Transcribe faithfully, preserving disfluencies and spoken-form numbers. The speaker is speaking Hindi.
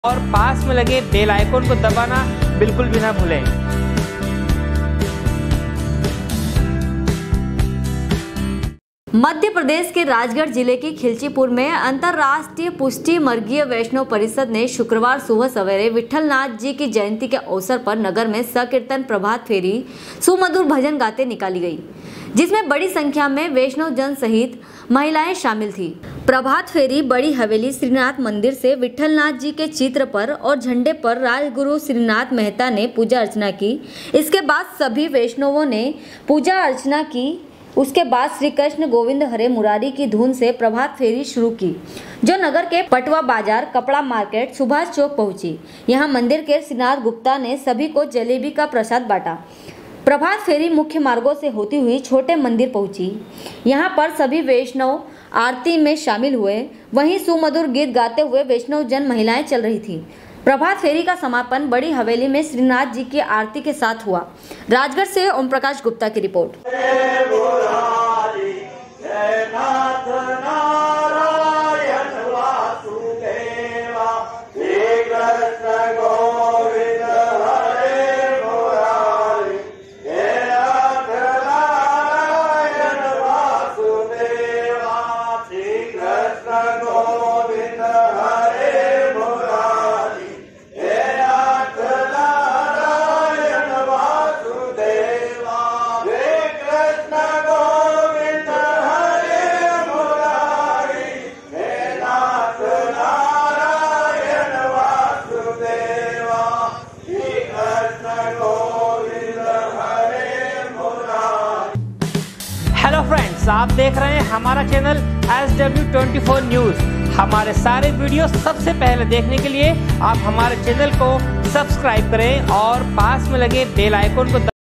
और पास में लगे बेल आइकन को दबाना बिल्कुल भी ना भूलें। मध्य प्रदेश के राजगढ़ जिले के खिलचीपुर में अंतर्राष्ट्रीय पुष्टि मर्गीय वैष्णव परिषद ने शुक्रवार सुबह सवेरे विट्ठलनाथ जी की जयंती के अवसर पर नगर में सकीर्तन प्रभात फेरी सुमधुर भजन गाते निकाली गई, जिसमें बड़ी संख्या में वैष्णव जन सहित महिलाएं शामिल थी। प्रभात फेरी बड़ी हवेली श्रीनाथ मंदिर से विट्ठलनाथ जी के चित्र पर और झंडे पर राजगुरु श्रीनाथ मेहता ने पूजा अर्चना की। इसके बाद सभी वैष्णवों ने पूजा अर्चना की। उसके बाद श्री कृष्ण गोविंद हरे मुरारी की धुन से प्रभात फेरी शुरू की, जो नगर के पटवा बाजार, कपड़ा मार्केट, सुभाष चौक पहुंची। यहां मंदिर के श्रीनाथ गुप्ता ने सभी को जलेबी का प्रसाद बांटा। प्रभात फेरी मुख्य मार्गों से होती हुई छोटे मंदिर पहुंची। यहां पर सभी वैष्णव आरती में शामिल हुए। वहीं सुमधुर गीत गाते हुए वैष्णव जन महिलाएं चल रही थी। प्रभात फेरी का समापन बड़ी हवेली में श्रीनाथ जी की आरती के साथ हुआ। राजगढ़ से ओम प्रकाश गुप्ता की रिपोर्ट। हेलो फ्रेंड्स, आप देख रहे हैं हमारा चैनल S W twenty four news. हमारे सारे वीडियो सबसे पहले देखने के लिए आप हमारे चैनल को सब्सक्राइब करें और पास में लगे बेल आइकन को